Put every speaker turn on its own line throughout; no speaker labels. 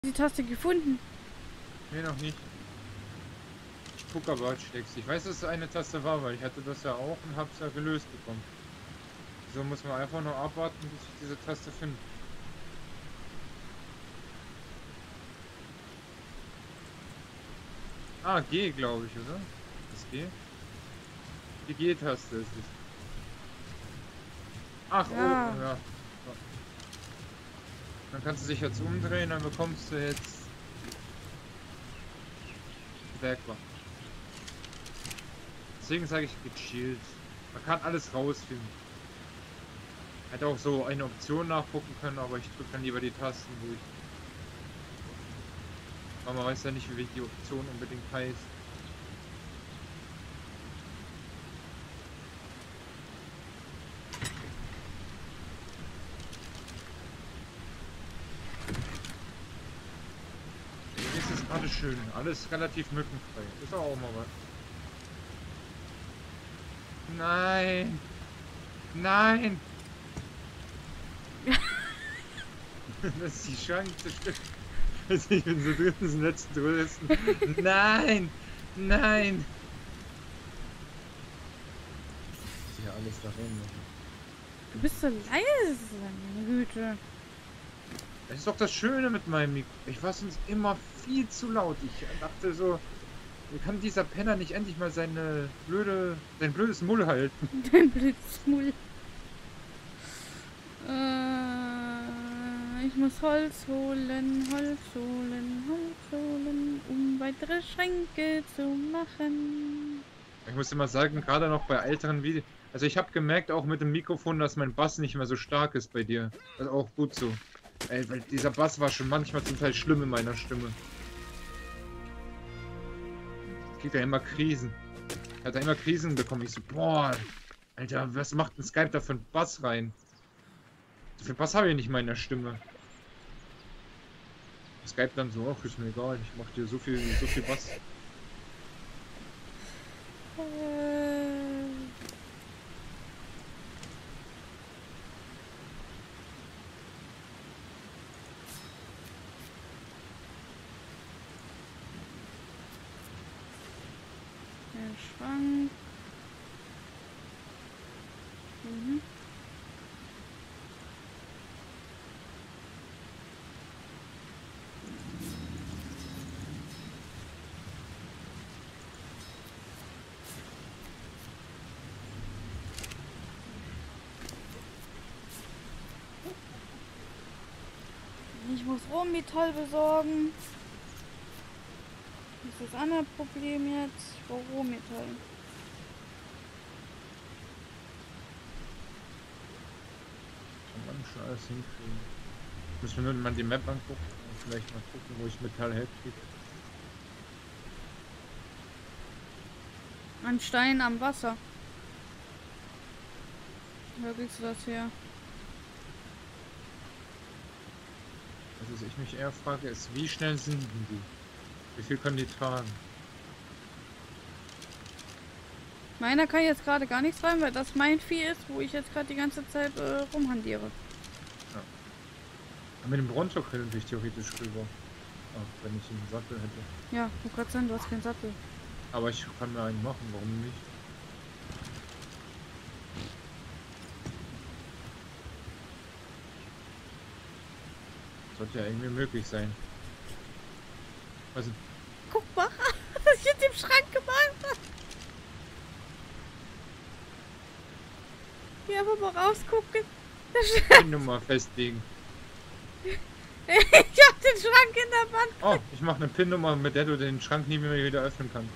Die Taste gefunden.
Nee, noch nicht. Ich gucke aber, schlägst. Ich weiß, dass es eine Taste war, weil ich hatte das ja auch und hab's ja gelöst bekommen. So muss man einfach nur abwarten, bis ich diese Taste finde. Ah, G, glaube ich, oder? Das G? Die G-Taste ist es. Ach,
Ja.
oh, ja. So. Dann kannst du dich jetzt umdrehen, dann bekommst du jetzt Bergwacht. Deswegen sage ich gechillt. Man kann alles rausfinden. Hätte auch so eine Option nachgucken können, aber ich drücke dann lieber die Tasten durch. Aber man weiß ja nicht, wie die Option unbedingt heißt. Es ist gerade schön. Alles relativ mückenfrei. Ist auch mal was. Nein! Nein! Das ist die Chance. Ich bin so drin, das letzte Touristen. Nein! Nein! Ist ja alles da rein.
Du bist so leise, meine Güte.
Das ist doch das Schöne mit meinem Mikro. Ich war sonst immer viel zu laut. Ich dachte so, wie kann dieser Penner nicht endlich mal sein blödes Mull halten?
Dein blödes Mull. Ich muss Holz holen, um weitere Schränke zu machen.
Ich muss immer sagen, gerade noch bei älteren Videos. Also ich habe gemerkt auch mit dem Mikrofon, dass mein Bass nicht mehr so stark ist bei dir. Also auch gut so. Ey, weil dieser Bass war schon manchmal zum Teil schlimm in meiner Stimme. Ich krieg ja immer Krisen. Ich hatte immer Krisen bekommen. Ich so, boah, Alter, was macht ein Skype da für einen Bass rein? So viel Bass habe ich nicht mehr in der Stimme. Skype dann so, ach, ist mir egal, ich mach dir so viel Bass.
Der Schrank. Mhm. Ich muss Rohmetall besorgen. Das ist das andere Problem jetzt. Ich brauche Rohmetall.
Kann man schon alles hinkriegen. Müssen wir nur mal die Map angucken und vielleicht mal gucken, wo ich Metall herkriege.
Ein Stein am Wasser. Wo kriegst du das her?
Also, was ich mich eher frage, ist, wie schnell sind denn die? Wie viel können die tragen?
Meiner kann jetzt gerade gar nichts rein, weil das mein Vieh ist, wo ich jetzt gerade die ganze Zeit rumhandiere.
Ja. Aber mit dem Bronto könnte ich theoretisch rüber. Ah, wenn ich einen Sattel hätte.
Ja, du kannst sagen, du hast keinen Sattel.
Aber ich kann mir einen machen, warum nicht? Sollte ja irgendwie möglich sein. Also,
Guck mal, was ich jetzt im Schrank gemacht habe. Hier einfach mal rausgucken.
die Nummer festlegen.
Ich hab den Schrank in der Wand.
Oh, ich mache eine PIN-Nummer, mit der du den Schrank nie mehr wieder öffnen kannst.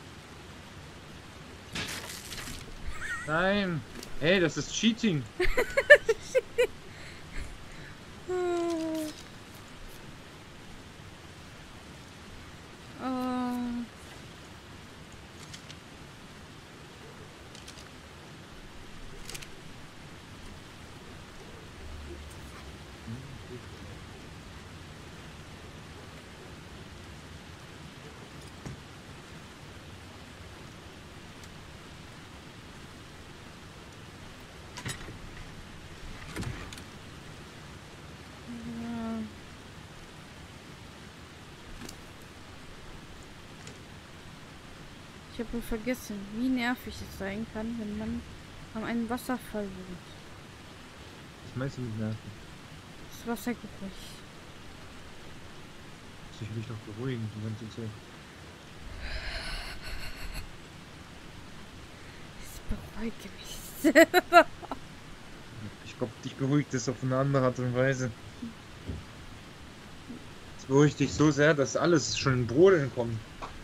Nein! Hey, das ist Cheating!
Oh. Ich habe vergessen, wie nervig es sein kann, wenn man an einem Wasserfall wohnt.
Was meinst du mit nerven?
Das Wassergeräusch.
Ich will mich doch beruhigen die ganze Zeit.
Ich beruhige mich.
Ich glaube, dich beruhigt es auf eine andere Art und Weise. Es beruhigt dich so sehr, dass alles schon in Brodeln kommt.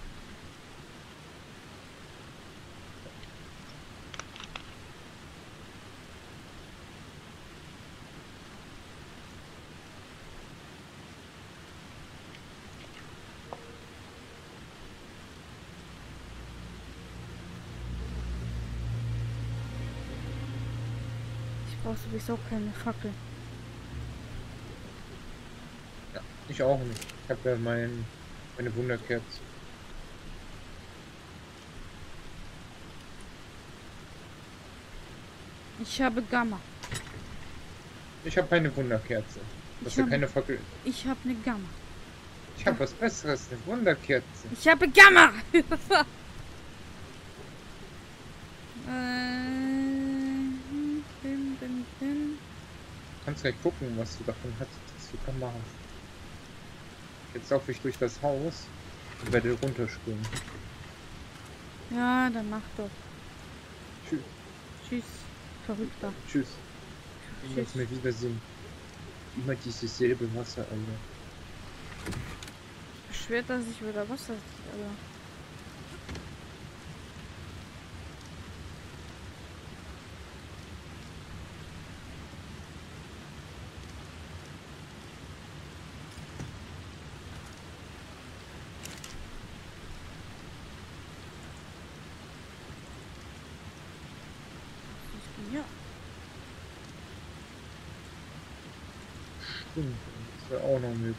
Ich brauche sowieso keine Fackel.
Ja, ich auch nicht. Ich habe ja meine Wunderkerze.
Ich habe Gamma.
Ich habe keine Wunderkerze. Das ist ja keine Fackel.
Ich habe eine Gamma.
Ich habe was Besseres, eine Wunderkerze.
Ich habe Gamma!
Kannst gleich gucken, was du davon hast, dass du Gamma hast. Jetzt laufe ich durch das Haus und werde runterspringen.
Ja, dann mach doch.
Tschüss.
Tschüss, Verrückter.
Tschüss. Ich muss mir wiedersehen. Immer dieses selbe Wasser, Alter.
Beschwert, dass ich wieder Wasser sieht, aber. Ja.
Stimmt, das wäre auch noch möglich.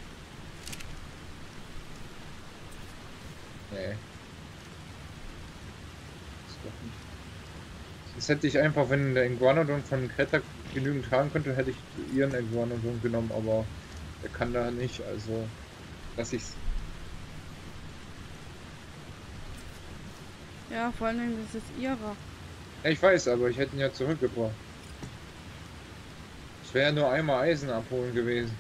Nee. Das doch nicht. Das hätte ich einfach, wenn der Iguanodon von Greta genügend tragen könnte, hätte ich ihren Iguanodon genommen, aber er kann da nicht, also lass ich's.
Ja, vor allem, das ist ihrer.
Ja, ich weiß, aber ich hätte ihn ja zurückgebracht. Es wäre ja nur einmal Eisen abholen gewesen.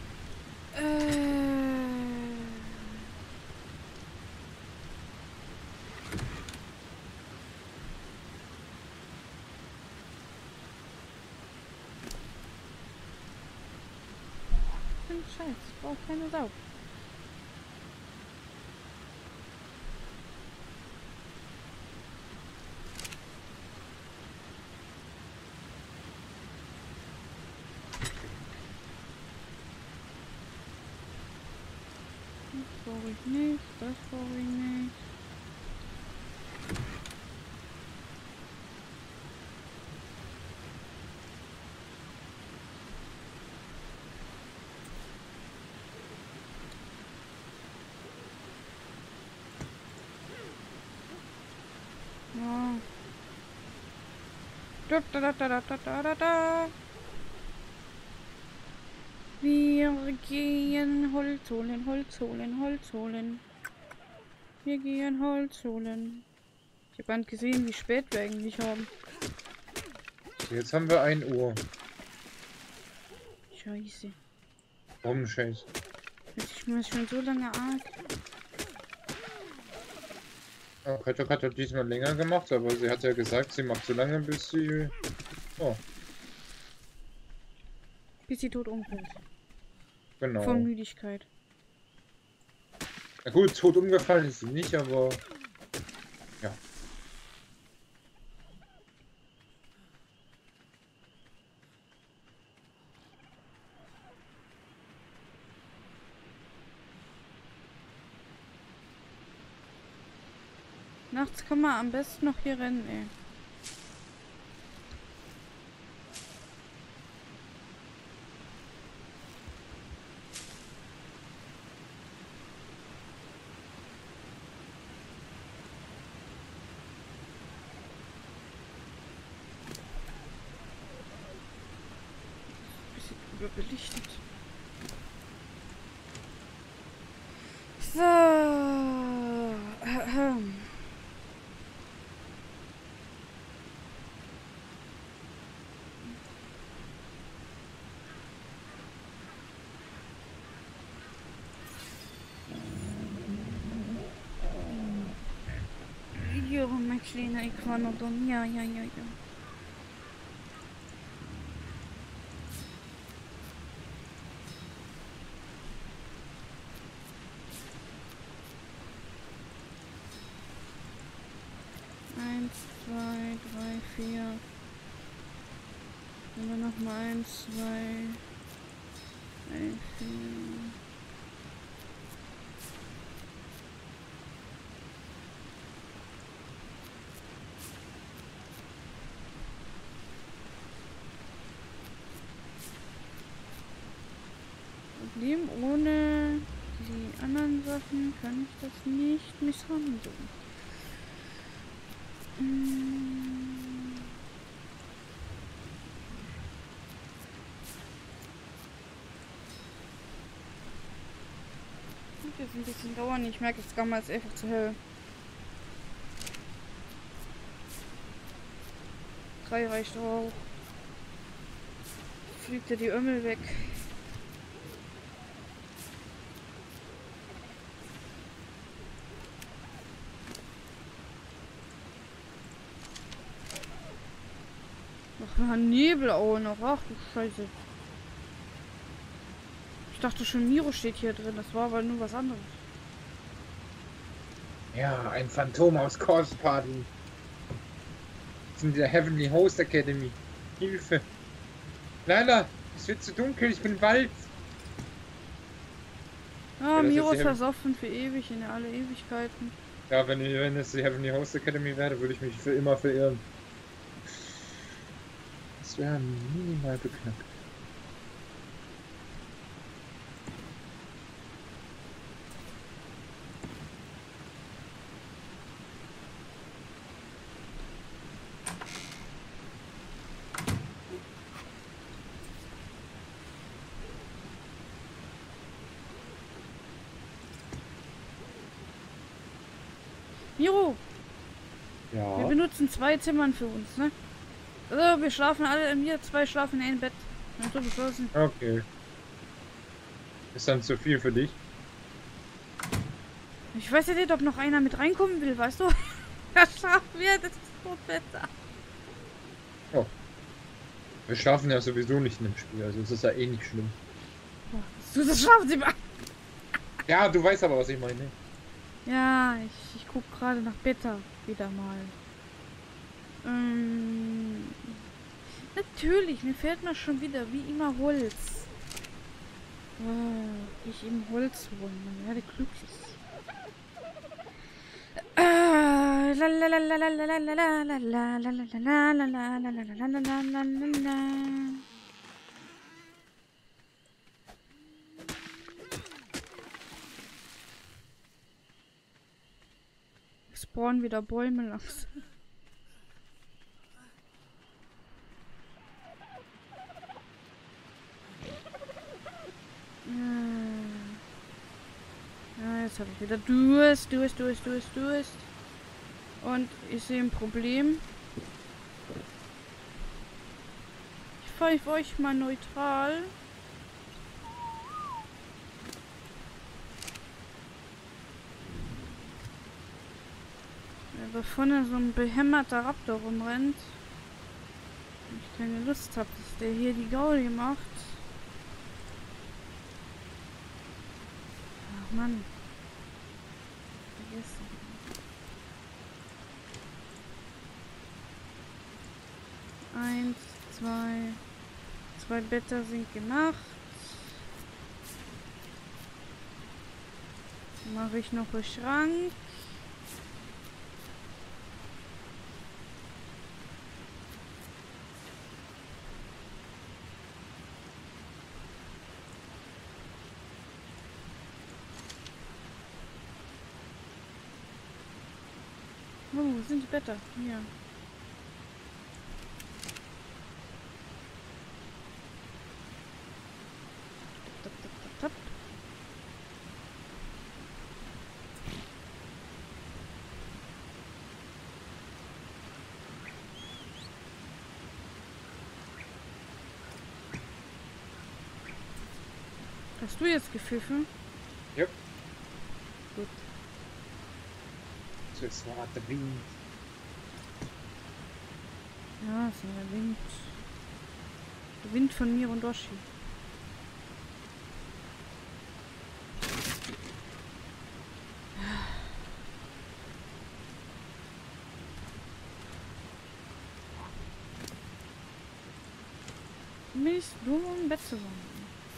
Scheiß, ich brauche keine Sau. Das brauche ich nicht, das brauche ich nicht. Ja. Da. Wir gehen Holz holen, Holz holen, Holz holen. Wir gehen Holz holen. Ich habe gar nicht gesehen, wie spät wir eigentlich haben.
Jetzt haben wir 1 Uhr.
Scheiße.
Warum Scheiße?
Ich muss schon so lange an.
Ja, Greta hat diesmal länger gemacht, aber sie hat ja gesagt, sie macht so lange, bis sie... Oh,
Bis sie tot umfällt.
genau.
Von Müdigkeit.
Na gut, tot umgefallen ist sie nicht, aber... Ja.
Nachts kann man am besten noch hier rennen, ey. Bisschen überbelichtet. So. Mein kleiner Iguanodon. Ja, ja, ja, ja. Eins, zwei, drei, vier. Und dann nochmal eins, zwei, drei, vier. Problem, ohne die anderen Sachen kann ich das nicht misshandeln. Das ein bisschen dauern. Ich merke, das Gamma ist einfach zu hell. 3 reicht auch. Fliegt ja die Ömmel weg. Ach, Nebel auch noch. Ach du Scheiße. Ich dachte schon, Miro steht hier drin. Das war aber nur was anderes.
Ja, ein Phantom aus Corpse Party. In der Heavenly Host Academy. Hilfe. Lala, es wird zu dunkel, ich bin im Wald.
Ah,
Ja,
Miro ist versoffen für ewig, in alle Ewigkeiten.
Ja, wenn es die Heavenly Host Academy wäre, würde ich mich für immer verirren. Das wäre minimal beknackt.
Miro,
Ja.
wir benutzen 2 Zimmern für uns, ne? Also, wir schlafen alle, wir 2 schlafen in einem Bett. Ja, so beschlossen.
Okay. Ist dann zu viel für dich?
Ich weiß ja nicht, ob noch einer mit reinkommen will, weißt du? Das schaffen wir, das ist so besser.
Oh. Wir schlafen ja sowieso nicht in dem Spiel, also es ist ja eh nicht schlimm.
So, das schaffen sie mal.
Ja, du weißt aber, was ich meine.
Ja, ich guck gerade nach Beta wieder mal. Natürlich, mir fehlt mal schon wieder, wie immer, Holz. Ich im Holz holen, man werde glücklich. Spawnen wieder Bäume langsam. Ja, jetzt habe ich wieder Durst. Und ich sehe ein Problem. Ich pfeife euch mal neutral. Ja, bevor da so ein behämmerter Raptor rumrennt. Und ich keine Lust habe, dass der hier die Gaudi macht. Ach Mann. Vergessen. Eins, zwei Blätter sind gemacht. Mache ich noch einen Schrank. Oh, wo sind die Blätter? Hier. Tap, tap, tap, tap. Hast du jetzt gepfiffen?
Yep.
Gut.
So, es war der Wind.
Ja, ist ja der Wind. Der Wind von Mirondoshi. Mist, du im Bett zu sein.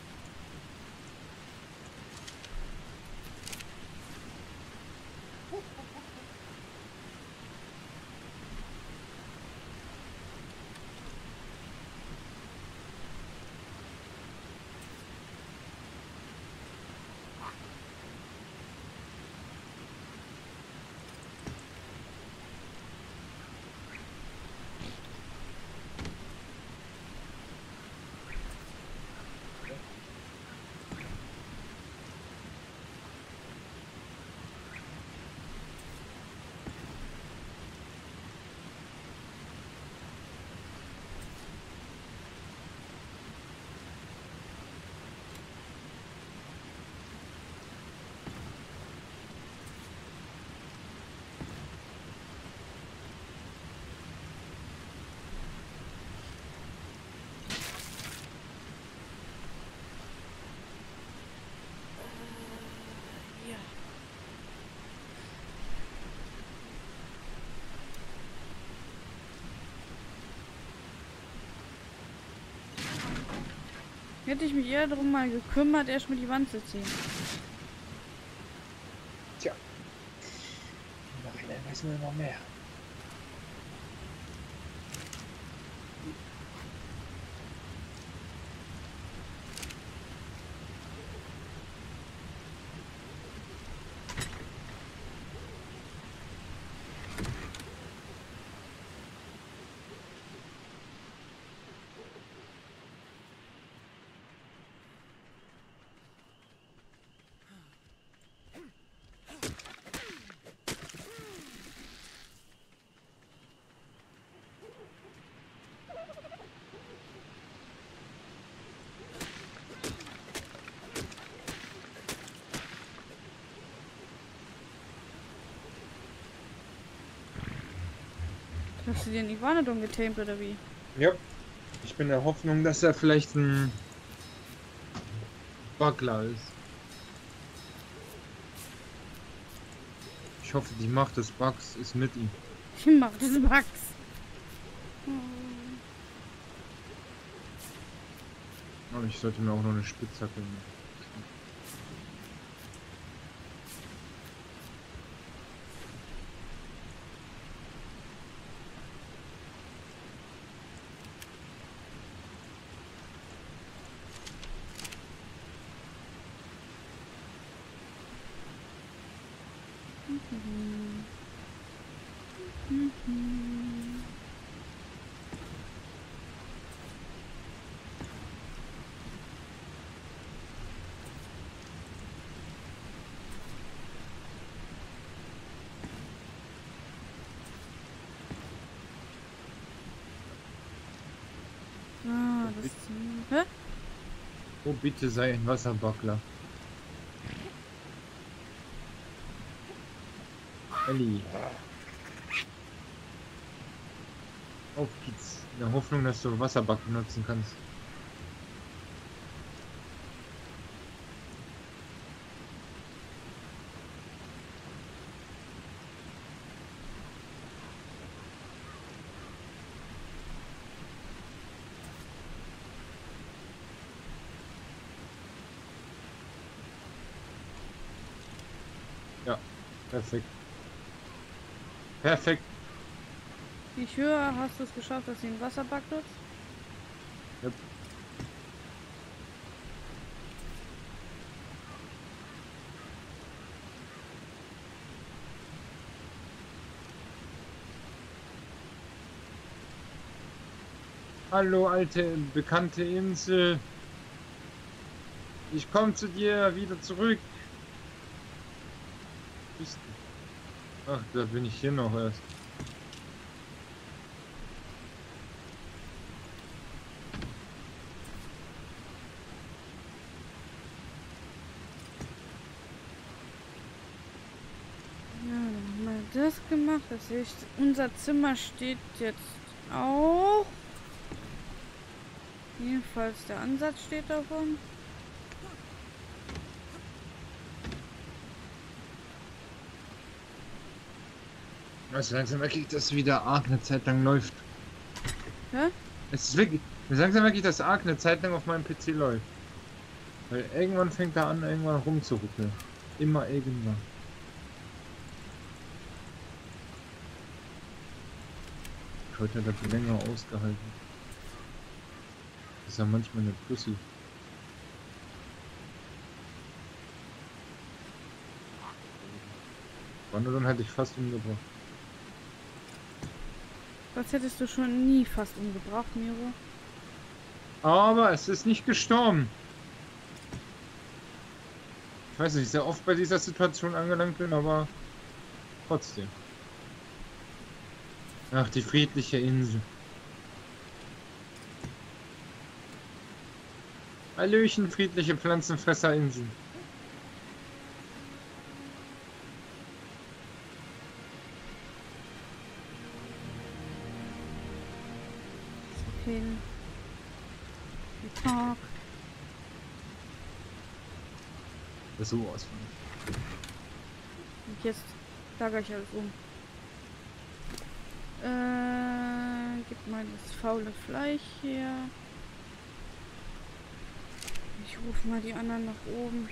Ja. Hätte ich mich eher darum mal gekümmert, erst mal die Wand zu ziehen.
Tja. Im Nachhinein weiß man immer mehr.
Hast du den Iguanodon getamed oder wie?
Ja. Ich bin der Hoffnung, dass er vielleicht ein Bugler ist. Ich hoffe, die Macht des Bugs ist mit ihm.
Ich mach das Bugs.
Aber ich sollte mir auch noch eine Spitzhacke nehmen.
Ah, das. Hä?
Oh, bitte sei ein Wasserbuckler. Elli. Auf geht's. In der Hoffnung, dass du Wasserbug benutzen kannst. Ja, perfekt. Perfekt.
Ich höre, hast du es geschafft, dass sie einen Wasserbug nutzt?
Yep. Hallo, alte, bekannte Insel. Ich komme zu dir wieder zurück. Bist du? Ach, da bin ich hier noch erst.
Ja, dann haben wir das gemacht. Das heißt, unser Zimmer steht jetzt auch. Jedenfalls der Ansatz steht davon.
Also langsam merke ich, dass wieder arg eine Zeit lang läuft.
Hä?
Es ist wirklich, langsam merke ich, dass arg eine Zeit lang auf meinem PC läuft. Weil irgendwann fängt er an, irgendwann rumzuruckeln. Immer irgendwann. Heute hat er länger ausgehalten. Das ist ja manchmal eine Pussy. Wanderung hätte ich fast umgebracht.
Das hättest du schon nie fast umgebracht, Miro.
Aber es ist nicht gestorben. Ich weiß nicht, ich sehr oft bei dieser Situation angelangt bin, aber trotzdem. Ach, die friedliche Insel. Hallöchen, friedliche Pflanzenfresserinsel.
Okay. Tag.
Das ist sowas von.
Und jetzt lagere ich alles um. Gib mal das faule Fleisch her. Ich rufe mal die anderen nach oben.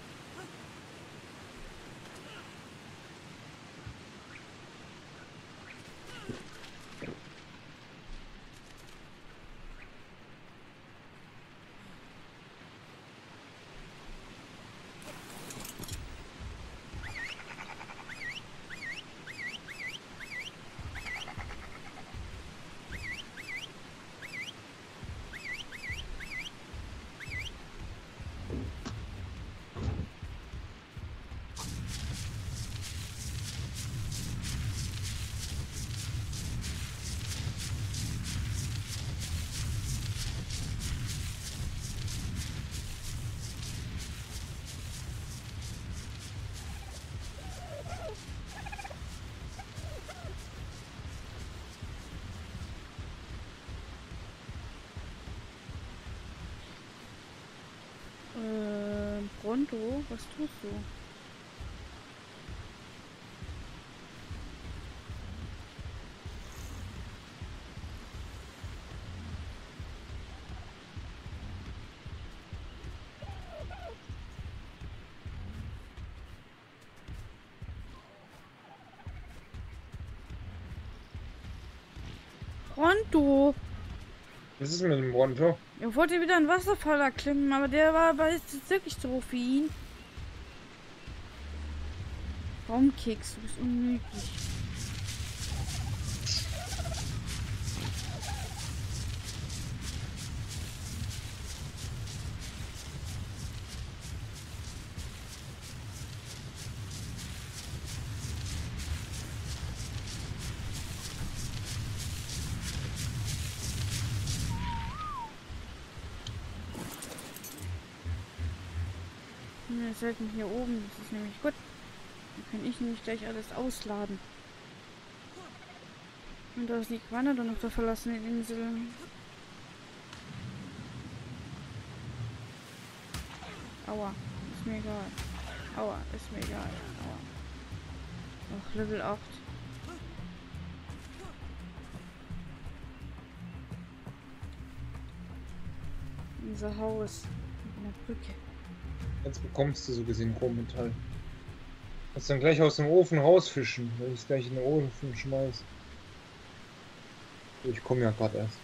Pronto, was tust du? Pronto!
Was ist mit dem Bronto?
Er wollte wieder einen Wasserfall erklimmen, aber der war jetzt wirklich zu hoch für ihn. Baumkeks, du bist unmöglich. Wir sollten hier oben, das ist nämlich gut. Dann kann ich nämlich gleich alles ausladen. Und da ist die Quanne dann auf der verlassenen Insel. Aua, ist mir egal. Aua, ist mir egal. Aua. Ach, Level 8. Unser Haus. Mit einer Brücke.
Jetzt bekommst du so gesehen Rohmetall. Kannst dann gleich aus dem Ofen rausfischen, wenn ich es gleich in den Ofen schmeiß. Ich komme ja gerade erst.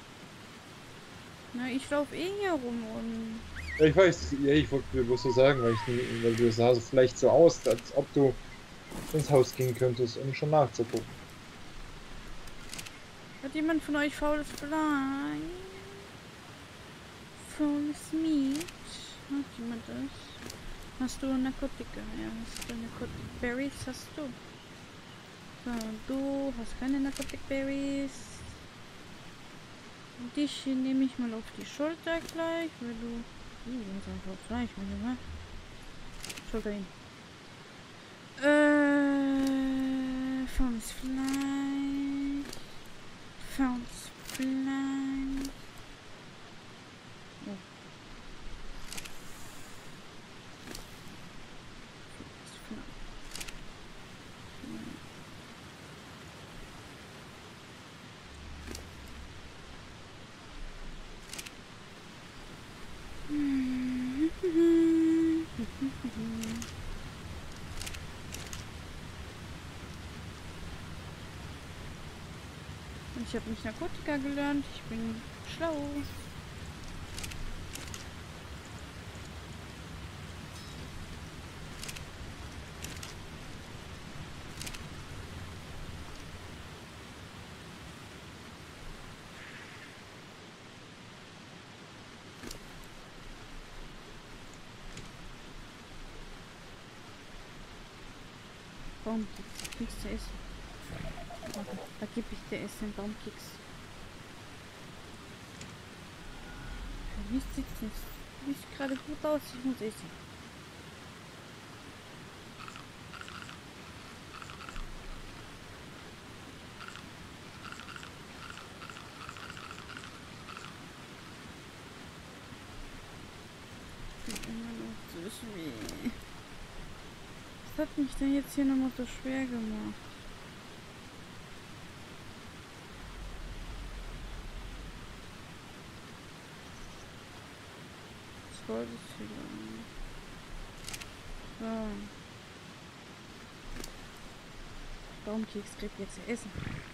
Na, ich laufe eh hier rum und...
Ja, ich weiß, ja, ich wollte dir bloß so sagen, weil du sah so vielleicht so aus, als ob du ins Haus gehen könntest, um schon nachzugucken.
Hat jemand von euch faules Fleisch? Faules Meat? Hat jemand das? Hast du Narkotika? Ja, hast du Narcotic Berries? Hast du? So, du hast keine Narcotic Berries. Dich hier nehme ich mal auf die Schulter gleich, weil du... jetzt einfach Fleisch, ne? Schulter hin. Faules Fleisch. Found Spline. Oh. Ich habe nicht Narkotika gelernt, ich bin schlau. Baumkeks, kriegst du essen. Warte, da gebe ich dir Essen, Baumkeks. Wie sieht's nicht? Sieht gerade gut aus, ich muss essen. Immer noch so schwer. Was hat mich denn jetzt hier nochmal so schwer gemacht? Was wollte ich wieder? So. Baumkeks kriegt jetzt Essen.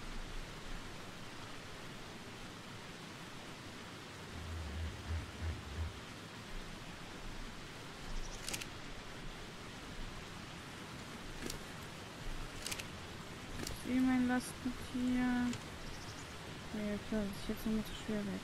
Wie mein Lastentier. Ja klar, das ist jetzt nochmal zu schwer weg.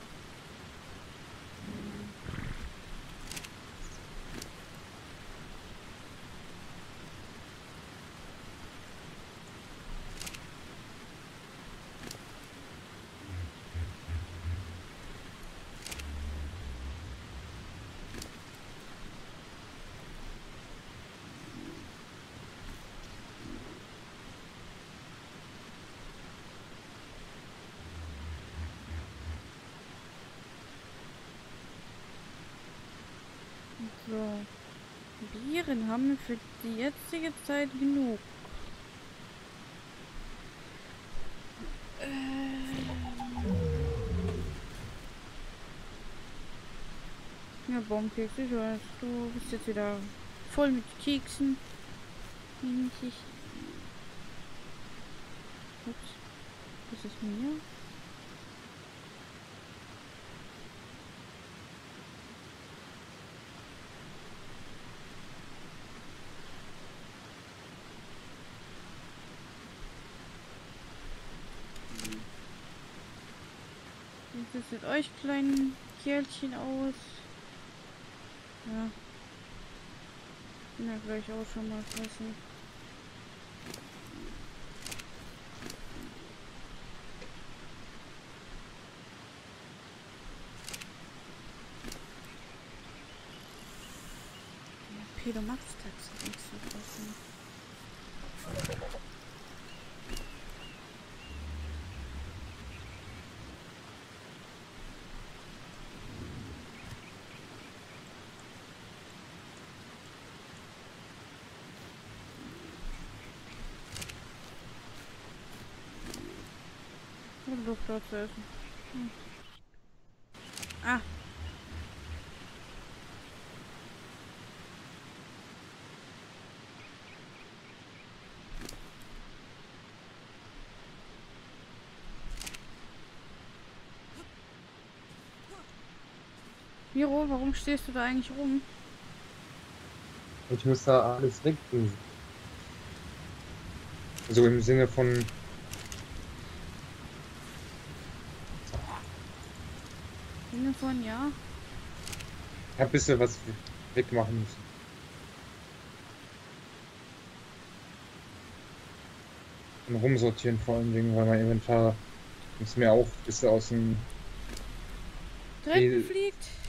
So. Bieren haben wir für die jetzige Zeit genug. Ja, Baumkekse, ich weiß, du bist jetzt wieder voll mit Keksen. Nämlich. Ups. Das ist mir. Wie sieht mit euch kleinen Kerlchen aus? Ja. Bin ja gleich auch schon mal fressen. Ja, Pedomax-Tax hat nichts zu fressen. Luft dort zu essen. Hm. Ah. Miro, warum stehst du da eigentlich rum?
Ich muss da alles wegtun. So im Sinne von.
Sinne von ja.
Ich hab ein bisschen was wegmachen müssen. Und rumsortieren vor allen Dingen, weil mein Inventar ist mir auch ein bisschen aus dem
Dreck fliegt.